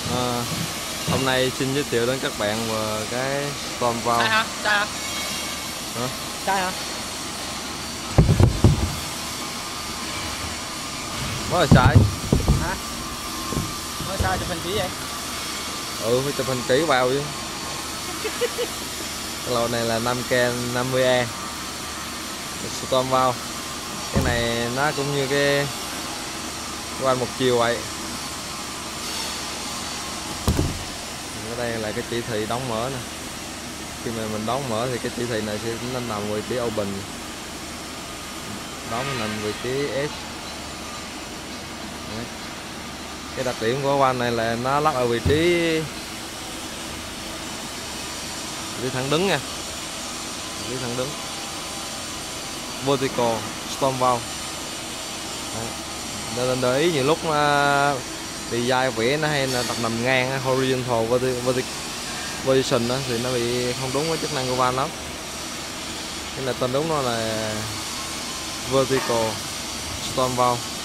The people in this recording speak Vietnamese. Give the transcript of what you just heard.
À, hôm nay xin giới thiệu đến các bạn về cái Storm Sai Valve. hả? Sai hả? Hả? Sai hả? Mới là sai. Hả? Mới sai chụp hình kỹ vậy? Ừ, phải chụp hình kỹ vào chứ. Cái lô này là 5K 50E Storm Valve. Cái này nó cũng như cái van một chiều vậy. Ở đây là cái chỉ thị đóng mở nè. Khi mà mình đóng mở thì cái chỉ thị này sẽ nằm vị trí open, đóng nằm vị trí S. Đấy. Cái đặc điểm của van này là nó lắp ở vị trí thẳng đứng nha, vị trí thẳng đứng, vertical storm valve. Nên để ý nhiều lúc design vẽ nó hay là đặt nằm ngang horizontal position đó, thì nó bị không đúng với chức năng của van lắm. Cái này tên đúng nó là vertical storm valve.